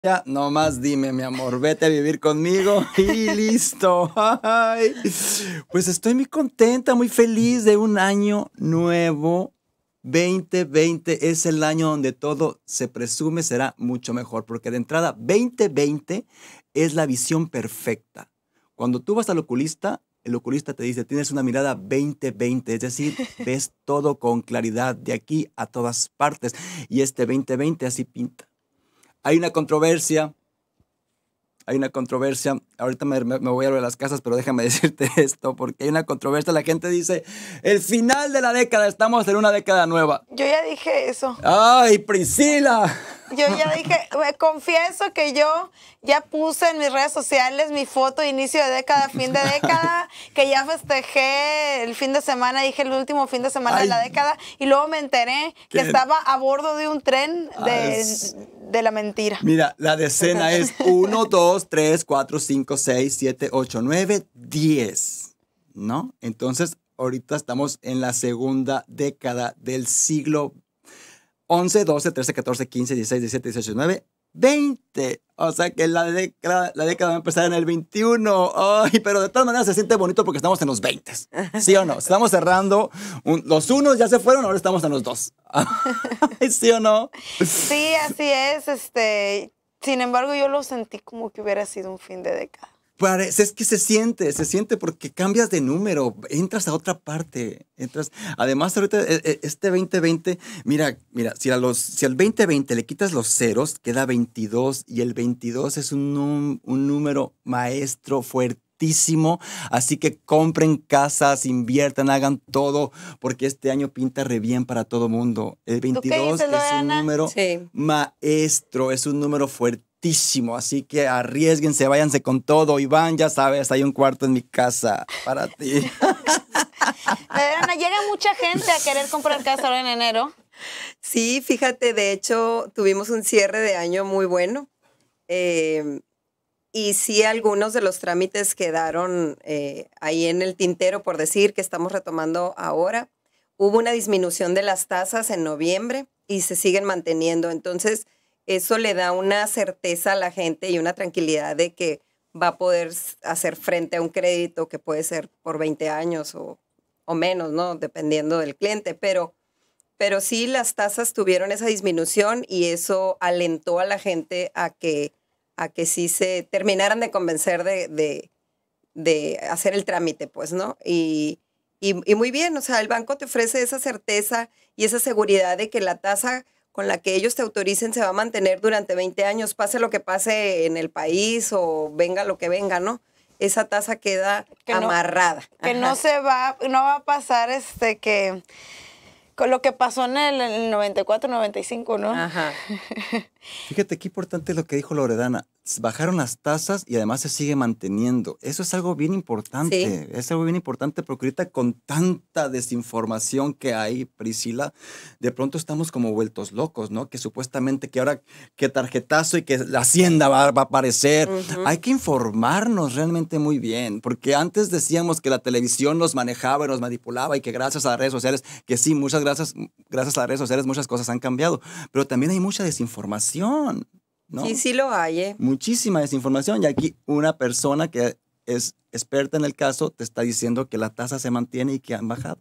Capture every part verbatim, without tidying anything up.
Ya, nomás dime, mi amor, vete a vivir conmigo y listo. Ay, pues estoy muy contenta, muy feliz de un año nuevo. veinte veinte es el año donde todo se presume será mucho mejor, porque de entrada veinte veinte es la visión perfecta. Cuando tú vas al oculista, el oculista te dice, tienes una mirada veinte veinte, es decir, ves todo con claridad de aquí a todas partes. Y este veinte veinte así pinta. Hay una controversia, hay una controversia, ahorita me, me, me voy a lo de las casas, pero déjame decirte esto, porque hay una controversia, la gente dice, el final de la década, estamos en una década nueva. Yo ya dije eso. ¡Ay, Priscila! Yo ya dije, me confieso que yo ya puse en mis redes sociales mi foto de inicio de década, fin de década, que ya festejé el fin de semana, dije el último fin de semana Ay. de la década, y luego me enteré que ¿Qué? estaba a bordo de un tren de, de la mentira. Mira, la decena es uno, dos, tres, cuatro, cinco, seis, siete, ocho, nueve, diez, ¿no? Entonces, ahorita estamos en la segunda década del siglo once, doce, trece, catorce, quince, dieciséis, diecisiete, dieciocho, diecinueve, veinte. O sea que la década, la década va a empezar en el veintiuno. Ay, pero de todas maneras se siente bonito porque estamos en los veinte. ¿Sí o no? Estamos cerrando. Un, los unos ya se fueron, ahora estamos en los dos. ¿Sí o no? Sí, así es. Este, sin embargo, yo lo sentí como que hubiera sido un fin de década. Parece, es que se siente, se siente porque cambias de número, entras a otra parte, entras, además ahorita este veinte veinte, mira, mira, si, a los, si al veinte veinte le quitas los ceros, queda veintidós y el veintidós es un, un número maestro fuertísimo, así que compren casas, inviertan, hagan todo, porque este año pinta re bien para todo mundo. El veintidós dices, es un número sí. maestro, es un número fuertísimo. Así que arriesguense, váyanse con todo. Iván, ya sabes, hay un cuarto en mi casa para ti. Ana, llega mucha gente a querer comprar casa ahora en enero. Sí, fíjate, de hecho, tuvimos un cierre de año muy bueno. Eh, y sí, algunos de los trámites quedaron eh, ahí en el tintero, por decir, que estamos retomando ahora. Hubo una disminución de las tasas en noviembre y se siguen manteniendo. Entonces, eso le da una certeza a la gente y una tranquilidad de que va a poder hacer frente a un crédito que puede ser por veinte años o, o menos, ¿no? Dependiendo del cliente. Pero, pero sí, las tasas tuvieron esa disminución y eso alentó a la gente a que, a que sí se terminaran de convencer de, de, de hacer el trámite, pues, ¿no? Y, y, y muy bien, o sea, el banco te ofrece esa certeza y esa seguridad de que la tasa con la que ellos te autoricen se va a mantener durante veinte años, pase lo que pase en el país o venga lo que venga, ¿no? Esa tasa queda que amarrada. No, que Ajá. no se va, no va a pasar este que con lo que pasó en el, en el noventa y cuatro, noventa y cinco, ¿no? Ajá. Fíjate qué importante lo que dijo Loredana. Bajaron las tasas y además se sigue manteniendo. Eso es algo bien importante. Sí. Es algo bien importante porque ahorita con tanta desinformación que hay, Priscila, de pronto estamos como vueltos locos, ¿no? Que supuestamente que ahora que tarjetazo y que la hacienda va, va a aparecer. Uh-huh. Hay que informarnos realmente muy bien, porque antes decíamos que la televisión nos manejaba y nos manipulaba y que gracias a las redes sociales, que sí, muchas gracias, gracias a las redes sociales muchas cosas han cambiado, pero también hay mucha desinformación. ¿No? Sí, sí lo hay, ¿eh? Muchísima desinformación. Y aquí una persona que es experta en el caso te está diciendo que la tasa se mantiene y que han bajado.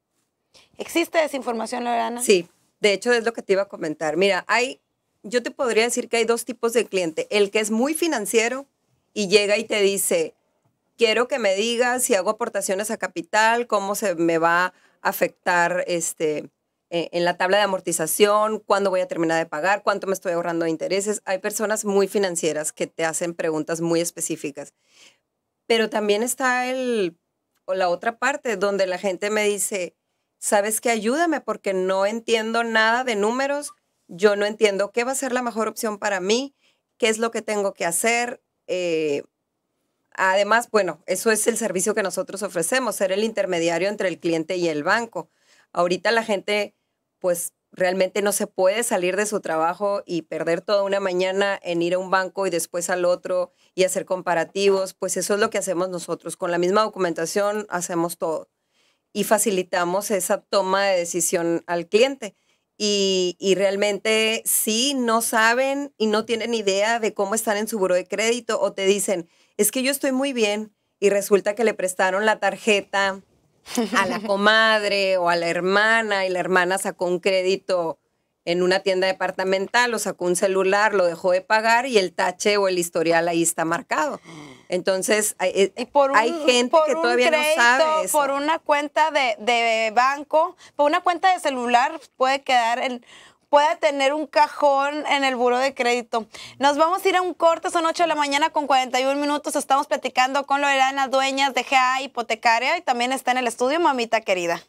¿Existe desinformación, Lorena? Sí, de hecho es lo que te iba a comentar. Mira, hay, yo te podría decir que hay dos tipos de cliente. El que es muy financiero y llega y te dice, quiero que me digas si hago aportaciones a capital, cómo se me va a afectar este... en la tabla de amortización, cuándo voy a terminar de pagar, cuánto me estoy ahorrando de intereses. Hay personas muy financieras que te hacen preguntas muy específicas. Pero también está el, o la otra parte donde la gente me dice, ¿sabes qué? Ayúdame porque no entiendo nada de números, yo no entiendo qué va a ser la mejor opción para mí, qué es lo que tengo que hacer. Eh, además, bueno, eso es el servicio que nosotros ofrecemos, ser el intermediario entre el cliente y el banco. Ahorita la gente pues realmente no se puede salir de su trabajo y perder toda una mañana en ir a un banco y después al otro y hacer comparativos, pues eso es lo que hacemos nosotros. Con la misma documentación hacemos todo y facilitamos esa toma de decisión al cliente. y, y realmente sí no saben y no tienen idea de cómo están en su buró de crédito o te dicen, es que yo estoy muy bien y resulta que le prestaron la tarjeta a la comadre o a la hermana y la hermana sacó un crédito en una tienda departamental o sacó un celular, lo dejó de pagar y el tache o el historial ahí está marcado. Entonces, hay, y por un, hay gente por que un todavía crédito, no sabe eso. Por una cuenta de, de banco, por una cuenta de celular puede quedar en... puede tener un cajón en el buró de crédito. Nos vamos a ir a un corte, son ocho de la mañana con cuarenta y un minutos. Estamos platicando con Loredana Dueñas de G A Hipotecaria y también está en el estudio mamita querida.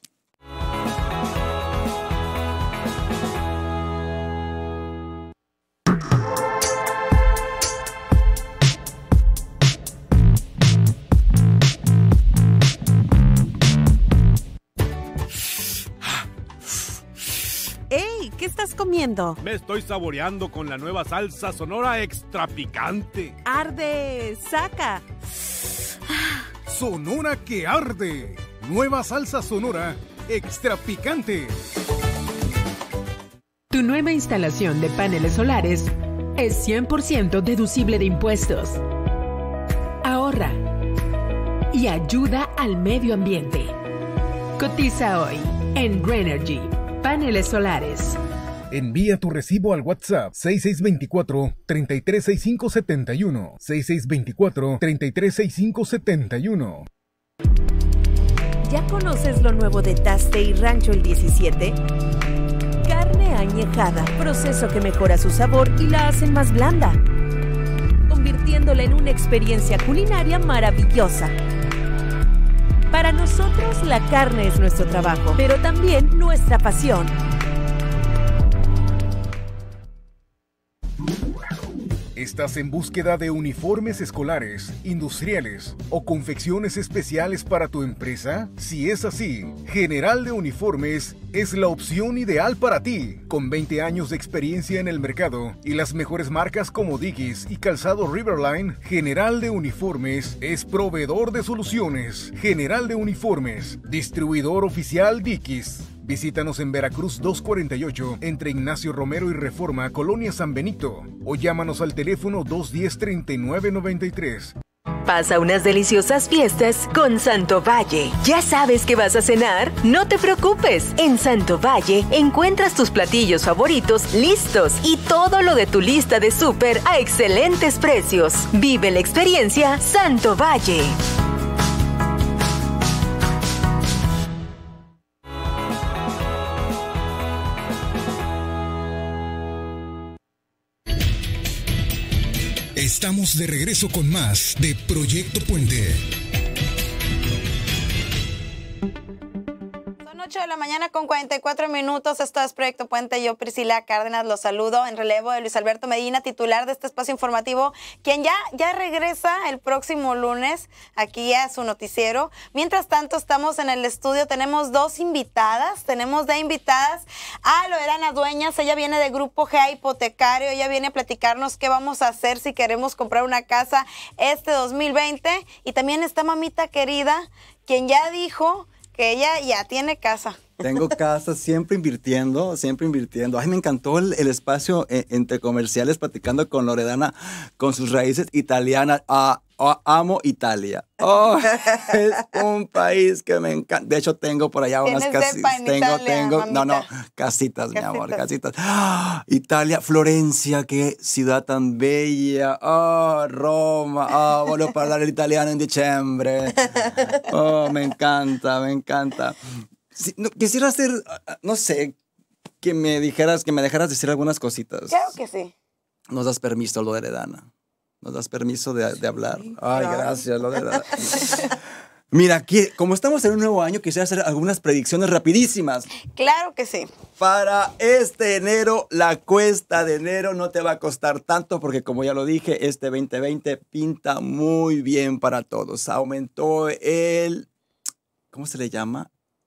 ¡Ey! ¿Qué estás comiendo? Me estoy saboreando con la nueva salsa Sonora extra picante. ¡Arde! ¡Saca! Sonora que arde. Nueva salsa Sonora extra picante. Tu nueva instalación de paneles solares es cien por ciento deducible de impuestos. Ahorra y ayuda al medio ambiente. Cotiza hoy en Greenergy. Paneles solares. Envía tu recibo al WhatsApp seis seis dos cuatro, tres tres seis cinco siete uno. seis seis dos cuatro, tres tres seis cinco siete uno. ¿Ya conoces lo nuevo de Taste y Rancho el diecisiete? Carne añejada, proceso que mejora su sabor y la hace más blanda, convirtiéndola en una experiencia culinaria maravillosa. Para nosotros la carne es nuestro trabajo, pero también nuestra pasión. ¿Estás en búsqueda de uniformes escolares, industriales o confecciones especiales para tu empresa? Si es así, General de Uniformes es la opción ideal para ti. Con veinte años de experiencia en el mercado y las mejores marcas como Dickies y Calzado Riverline, General de Uniformes es proveedor de soluciones. General de Uniformes, distribuidor oficial Dickies. Visítanos en Veracruz doscientos cuarenta y ocho, entre Ignacio Romero y Reforma, Colonia San Benito, o llámanos al teléfono dos uno cero, tres nueve nueve tres. Pasa unas deliciosas fiestas con Santo Valle. ¿Ya sabes qué vas a cenar? No te preocupes. En Santo Valle encuentras tus platillos favoritos listos y todo lo de tu lista de súper a excelentes precios. Vive la experiencia Santo Valle. Estamos de regreso con más de Proyecto Puente. ocho de la mañana con cuarenta y cuatro minutos. Esto es Proyecto Puente. Yo, Priscila Cárdenas, los saludo en relevo de Luis Alberto Medina, titular de este espacio informativo, quien ya, ya regresa el próximo lunes aquí a su noticiero. Mientras tanto, estamos en el estudio. Tenemos dos invitadas. Tenemos de invitadas a Loredana Dueñas. Ella viene de Grupo G A Hipotecario. Ella viene a platicarnos qué vamos a hacer si queremos comprar una casa este dos mil veinte. Y también está mamita querida, quien ya dijo que ella ya tiene casa. Tengo casa, siempre invirtiendo, siempre invirtiendo. Ay, me encantó el, el espacio eh, entre comerciales, platicando con Loredana, con sus raíces italianas. Ah, oh, amo Italia. Oh, es un país que me encanta. De hecho, tengo por allá unas casitas. Tengo, Italia, tengo, mamita. no, no, casitas, casitas, mi amor, casitas. Oh, Italia, Florencia, qué ciudad tan bella. Oh, Roma. Oh, voglio parlare el italiano en diciembre. Oh, me encanta, me encanta. Sí, no, quisiera hacer, no sé, que me dijeras, que me dejaras decir algunas cositas. Claro que sí. Nos das permiso, Loredana. Nos das permiso de, de hablar. Sí, Ay, claro. gracias, Loredana. Mira, aquí, como estamos en un nuevo año, quisiera hacer algunas predicciones rapidísimas. Claro que sí. Para este enero, la cuesta de enero no te va a costar tanto porque, como ya lo dije, este veinte veinte pinta muy bien para todos. Aumentó el... ¿Cómo se le llama?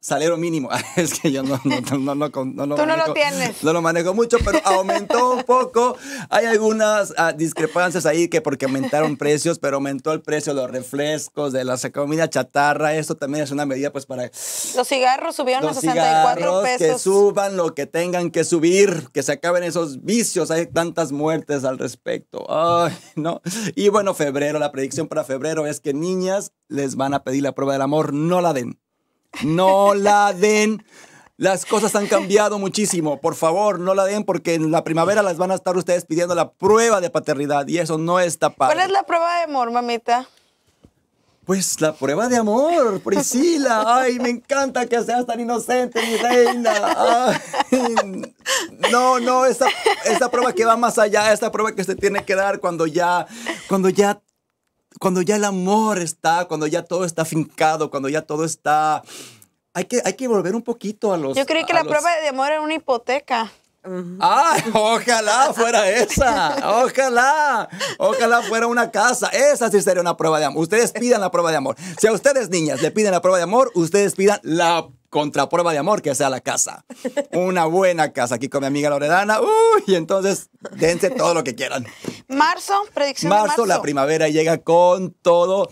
salario mínimo. Es que yo no, no, no, no, no, no, no Tú no manejo, lo tienes. No lo manejo mucho, pero aumentó un poco. Hay algunas uh, discrepancias ahí que porque aumentaron precios, pero aumentó el precio de los refrescos, de la comida chatarra. Esto también es una medida pues para... Los cigarros subieron a Los sesenta y cuatro cigarros, que pesos. suban lo que tengan que subir, que se acaben esos vicios. Hay tantas muertes al respecto. Ay, no. Y bueno, febrero, la predicción para febrero es que niñas les van a pedir la prueba del amor, no la den. No la den. Las cosas han cambiado muchísimo. Por favor, no la den porque en la primavera las van a estar ustedes pidiendo la prueba de paternidad y eso no está padre. ¿Cuál es la prueba de amor, mamita? Pues la prueba de amor, Priscila. Ay, me encanta que seas tan inocente, mi reina. Ay, no, no, esa, esa prueba que va más allá, esa prueba que se tiene que dar cuando ya, cuando ya Cuando ya el amor está, cuando ya todo está fincado, cuando ya todo está... Hay que, hay que volver un poquito a los... Yo creí que la los... prueba de amor era una hipoteca. Uh-huh. ¡Ah! Ojalá fuera esa. Ojalá. Ojalá fuera una casa. Esa sí sería una prueba de amor. Ustedes pidan la prueba de amor. Si a ustedes, niñas, le piden la prueba de amor, ustedes pidan la contraprueba de amor, que sea la casa. Una buena casa. Aquí con mi amiga Loredana. Uy, y entonces dense todo lo que quieran. Marzo, predicción marzo, de marzo. La primavera llega con todo.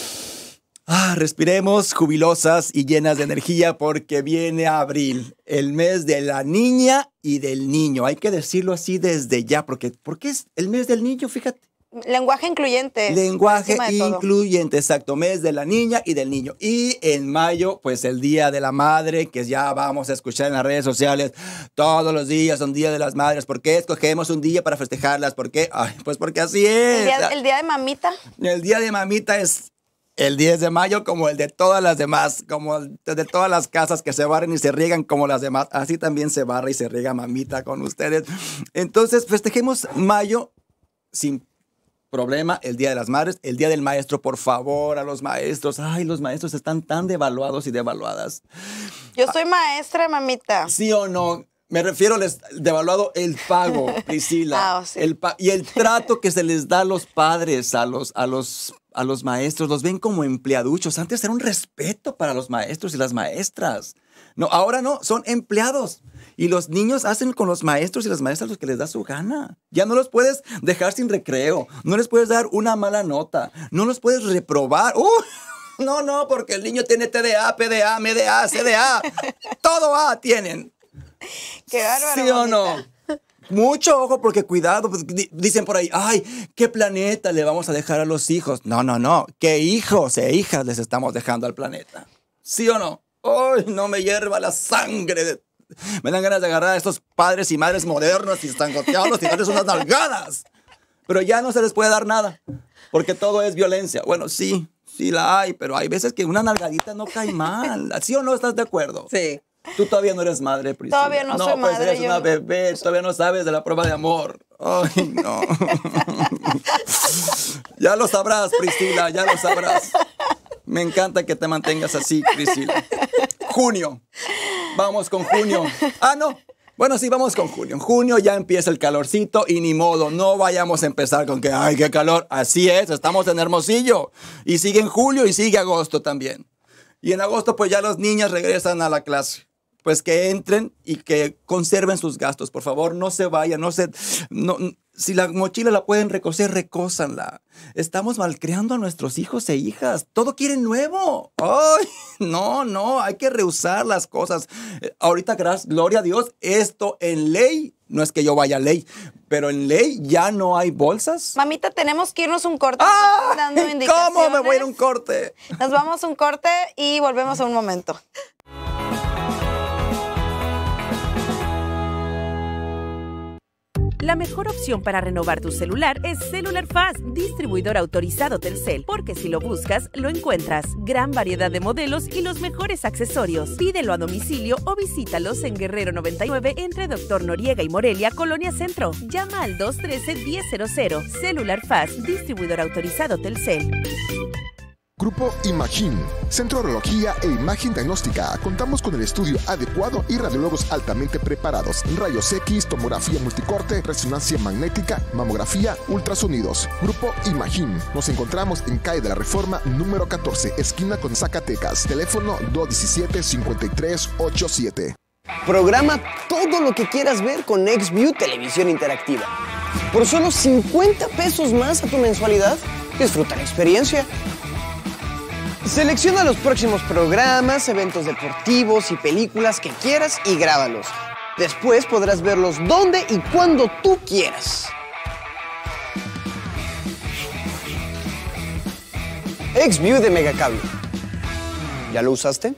Ah, respiremos jubilosas y llenas de energía porque viene abril, el mes de la niña y del niño. Hay que decirlo así desde ya, porque, porque es el mes del niño, fíjate. Lenguaje incluyente. Lenguaje incluyente, exacto. Mes de la niña y del niño. Y en mayo, pues el Día de la Madre, que ya vamos a escuchar en las redes sociales. Todos los días son Día de las Madres. ¿Por qué escogemos un día para festejarlas? ¿Por qué? Ay, pues porque así es. El día, el día de mamita. El Día de Mamita es el diez de mayo como el de todas las demás, como el de todas las casas que se barren y se riegan como las demás. Así también se barra y se riega mamita con ustedes. Entonces, festejemos mayo sin problema, el Día de las Madres, el Día del Maestro, por favor, a los maestros. Ay, los maestros están tan devaluados y devaluadas. Yo soy maestra, mamita. ¿Sí o no? Me refiero al devaluado el pago, Priscila. Ah, sí. el pa y el trato que se les da a los padres, a los, a los, a los maestros. Los ven como empleaduchos. Antes era un respeto para los maestros y las maestras. No, ahora no, son empleados. Y los niños hacen con los maestros y las maestras lo que les da su gana. Ya no los puedes dejar sin recreo. No les puedes dar una mala nota. No los puedes reprobar. ¡Uh! No, no, porque el niño tiene T D A, P D A, M D A, C D A. Todo A tienen. Qué bárbaro. ¿Sí o no? Mucho ojo porque cuidado. Dicen por ahí, ay, ¿qué planeta le vamos a dejar a los hijos? No, no, no. ¿Qué hijos e hijas les estamos dejando al planeta? ¿Sí o no? ¡Ay, no me hierva la sangre de... Me dan ganas de agarrar a estos padres y madres modernos y estangotearlos y darles unas nalgadas. Pero ya no se les puede dar nada, porque todo es violencia. Bueno, sí, sí la hay, pero hay veces que una nalgadita no cae mal. ¿Sí o no estás de acuerdo? Sí. Tú todavía no eres madre, Priscila. Todavía no, no soy pues madre. eres yo una no. bebé, todavía no sabes de la prueba de amor. Ay, no. Ya lo sabrás, Priscila, ya lo sabrás. Me encanta que te mantengas así, Priscila. Junio. Vamos con junio. Ah, no. Bueno, sí, vamos con junio. En junio ya empieza el calorcito y ni modo, no vayamos a empezar con que, ay, qué calor. Así es, estamos en Hermosillo. Y sigue en julio y sigue agosto también. Y en agosto pues ya los niños regresan a la clase. Pues que entren y que conserven sus gastos, por favor, no se vayan, no se... No, si la mochila la pueden recoser, recósanla. Estamos malcriando a nuestros hijos e hijas. Todo quieren nuevo. Ay, no, no, hay que rehusar las cosas. Eh, ahorita, gracias, gloria a Dios, esto en ley, no es que yo vaya a ley, pero en ley ya no hay bolsas. Mamita, tenemos que irnos un corte. ¡Ah! Dando indicaciones. ¿Cómo me voy a ir a un corte? Nos vamos a un corte y volvemos a un momento. La mejor opción para renovar tu celular es Cellular Fast, distribuidor autorizado Telcel, porque si lo buscas, lo encuentras. Gran variedad de modelos y los mejores accesorios. Pídelo a domicilio o visítalos en Guerrero noventa y nueve entre Doctor Noriega y Morelia, Colonia Centro. Llama al dos uno tres, uno cero cero cero. Cellular Fast, distribuidor autorizado Telcel. Grupo Imagín, Centro de Urología e Imagen Diagnóstica. Contamos con el estudio adecuado y radiólogos altamente preparados. Rayos X, tomografía multicorte, resonancia magnética, mamografía, ultrasonidos. Grupo Imagín. Nos encontramos en calle de la Reforma número catorce, esquina con Zacatecas. Teléfono dos uno siete, cinco tres ocho siete. Programa todo lo que quieras ver con XView Televisión Interactiva. Por solo cincuenta pesos más a tu mensualidad, disfruta la experiencia. Selecciona los próximos programas, eventos deportivos y películas que quieras y grábalos. Después podrás verlos donde y cuando tú quieras. XView de Megacable. ¿Ya lo usaste?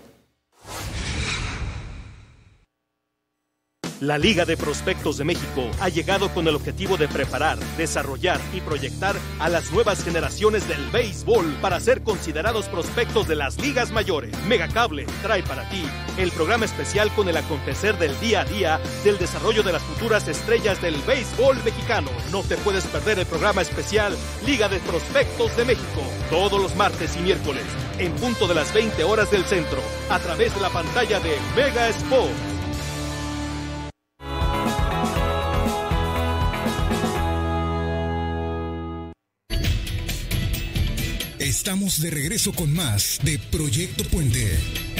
La Liga de Prospectos de México ha llegado con el objetivo de preparar, desarrollar y proyectar a las nuevas generaciones del béisbol para ser considerados prospectos de las ligas mayores. Megacable trae para ti el programa especial con el acontecer del día a día del desarrollo de las futuras estrellas del béisbol mexicano. No te puedes perder el programa especial Liga de Prospectos de México, todos los martes y miércoles, en punto de las veinte horas del centro, a través de la pantalla de Mega Sports. Estamos de regreso con más de Proyecto Puente.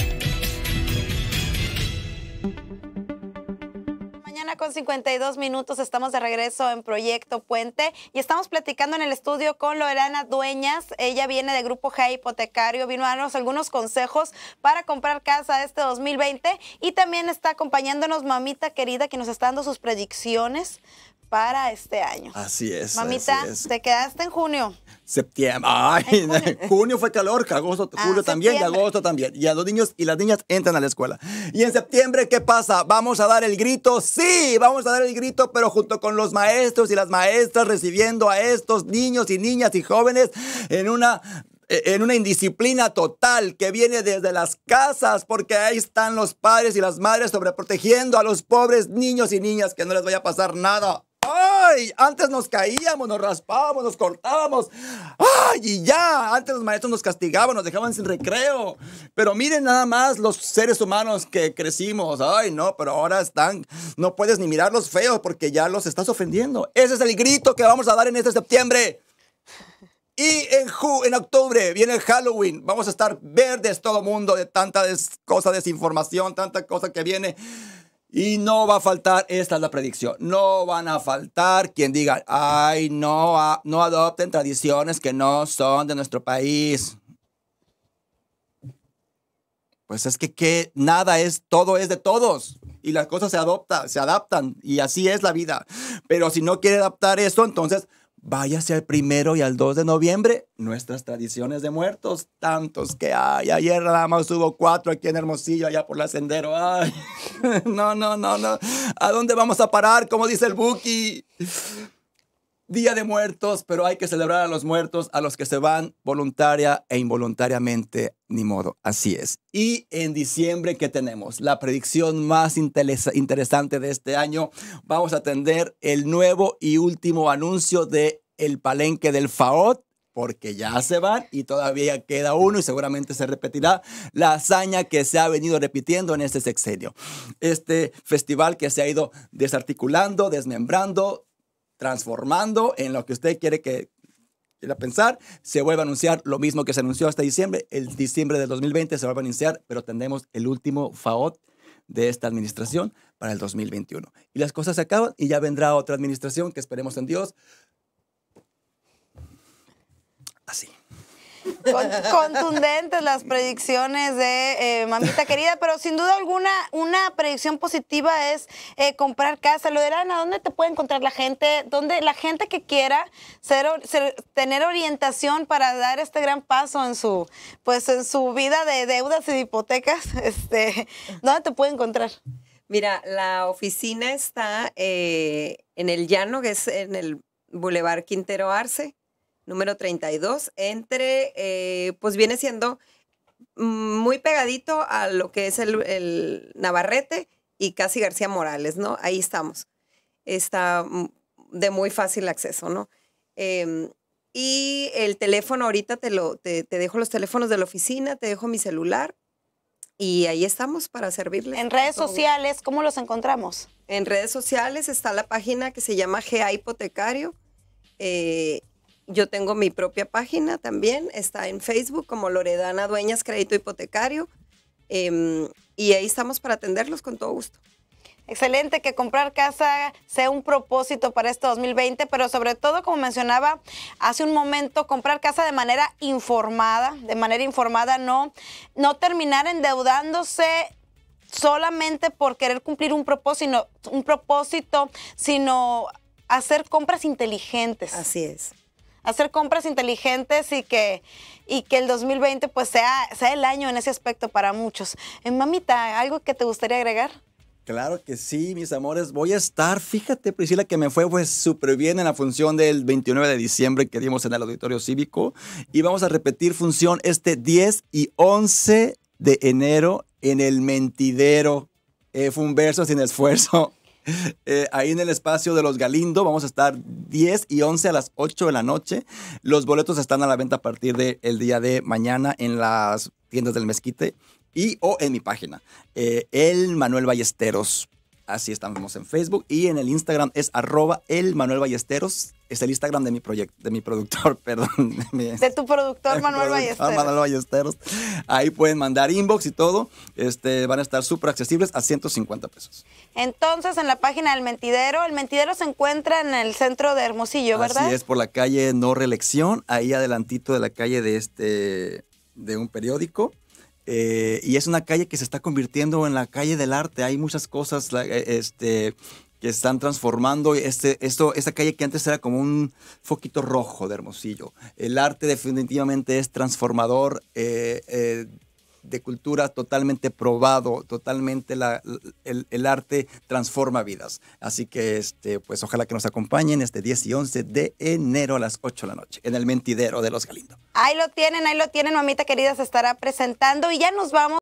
Mañana con cincuenta y dos minutos estamos de regreso en Proyecto Puente y estamos platicando en el estudio con Lorena Dueñas. Ella viene de Grupo G Hipotecario, vino a darnos algunos consejos para comprar casa este dos mil veinte y también está acompañándonos mamita querida que nos está dando sus predicciones para este año. Así es. Mamita, así es. te quedaste en junio. Septiembre. Ay, junio. junio fue calor, agosto, Ah, julio también y septiembre. agosto también. Y a los niños y las niñas entran a la escuela. Y en septiembre, ¿qué pasa? ¿Vamos a dar el grito? Sí, vamos a dar el grito, pero junto con los maestros y las maestras recibiendo a estos niños y niñas y jóvenes en una... en una indisciplina total que viene desde las casas, porque ahí están los padres y las madres sobreprotegiendo a los pobres niños y niñas que no les vaya a pasar nada. ¡Ay! Antes nos caíamos, nos raspábamos, nos cortábamos. ¡Ay! Y ya, antes los maestros nos castigaban, nos dejaban sin recreo. Pero miren nada más los seres humanos que crecimos. ¡Ay, no! Pero ahora están, no puedes ni mirarlos feos porque ya los estás ofendiendo. Ese es el grito que vamos a dar en este septiembre. Y en, ju en octubre viene el Halloween. Vamos a estar verdes todo mundo de tanta des cosa, desinformación, tanta cosa que viene. Y no va a faltar, esta es la predicción, no van a faltar quien diga, ay, no, a, no adopten tradiciones que no son de nuestro país. Pues es que, que nada es, todo es de todos. Y las cosas se adoptan, se adaptan. Y así es la vida. Pero si no quiere adaptar esto, entonces váyase al primero y al dos de noviembre. Nuestras tradiciones de muertos, tantos que hay. Ayer nada más hubo cuatro aquí en Hermosillo, allá por la Sendero. Ay, no, no, no, no. ¿A dónde vamos a parar? Como dice el Buki. Día de muertos, pero hay que celebrar a los muertos, a los que se van voluntaria e involuntariamente, ni modo, así es. Y en diciembre, ¿qué tenemos? La predicción más interesante de este año. Vamos a atender el nuevo y último anuncio de el palenque del F A O T, porque ya se van y todavía queda uno y seguramente se repetirá la hazaña que se ha venido repitiendo en este sexenio. Este festival que se ha ido desarticulando, desmembrando, transformando en lo que usted quiere que quiera pensar, se vuelve a anunciar lo mismo que se anunció hasta diciembre. El diciembre del dos mil veinte se vuelve a anunciar, pero tendremos el último F A O T de esta administración para el dos mil veintiuno. Y las cosas se acaban y ya vendrá otra administración que esperemos en Dios. Así. Con, contundentes las predicciones de eh, mamita querida, pero sin duda alguna una predicción positiva es eh, comprar casa. Lorena, ¿dónde te puede encontrar la gente? ¿Dónde la gente que quiera ser, ser, tener orientación para dar este gran paso en su, pues, en su vida de deudas y de hipotecas? Este, ¿dónde te puede encontrar? Mira, la oficina está eh, en el Llano, que es en el Boulevard Quintero Arce, número treinta y dos, entre, eh, pues viene siendo muy pegadito a lo que es el, el Navarrete y casi García Morales, ¿no? Ahí estamos. Está de muy fácil acceso, ¿no? Eh, Y el teléfono, ahorita te, lo, te, te dejo los teléfonos de la oficina, te dejo mi celular y ahí estamos para servirles. En redes sociales, ¿cómo los encontramos? En redes sociales está la página que se llama G A Hipotecario. Eh, yo tengo mi propia página también, está en Facebook como Loredana Dueñas Crédito Hipotecario. Eh, y ahí estamos para atenderlos con todo gusto. Excelente, que comprar casa sea un propósito para este dos mil veinte, pero sobre todo, como mencionaba hace un momento, comprar casa de manera informada, de manera informada, no, no terminar endeudándose solamente por querer cumplir un propósito, un propósito, sino hacer compras inteligentes. Así es. Hacer compras inteligentes y que, y que el dos mil veinte pues sea, sea el año en ese aspecto para muchos. Eh, mamita, ¿algo que te gustaría agregar? Claro que sí, mis amores. Voy a estar, fíjate, Priscila, que me fue pues, súper bien en la función del veintinueve de diciembre que dimos en el Auditorio Cívico. Y vamos a repetir función este diez y once de enero en el Mentidero. Eh, fue un verso sin esfuerzo. Eh, ahí en el espacio de los Galindo vamos a estar diez y once a las ocho de la noche. Los boletos están a la venta a partir del día de mañana en las tiendas del Mezquite y o en mi página, eh, el Manuel Ballesteros. Así estamos en Facebook y en el Instagram es arroba el Manuel Ballesteros. Es el Instagram de mi proyecto, de mi productor, perdón. De, mi, de tu productor, Manuel Ballesteros. Manuel Ballesteros. Ahí pueden mandar inbox y todo. Este, van a estar súper accesibles a ciento cincuenta pesos. Entonces, en la página del Mentidero, el Mentidero se encuentra en el centro de Hermosillo, ¿verdad? Así es, por la calle No Reelección, ahí adelantito de la calle de, este, de un periódico. Eh, y es una calle que se está convirtiendo en la calle del arte. Hay muchas cosas este, que están transformando este, esto, esta calle que antes era como un foquito rojo de Hermosillo. El arte definitivamente es transformador, eh, eh, de cultura totalmente probado, totalmente la, el, el arte transforma vidas. Así que este, pues ojalá que nos acompañen este diez y once de enero a las ocho de la noche en el Mentidero de los Galindo. Ahí lo tienen, ahí lo tienen, mamita querida, se estará presentando y ya nos vamos.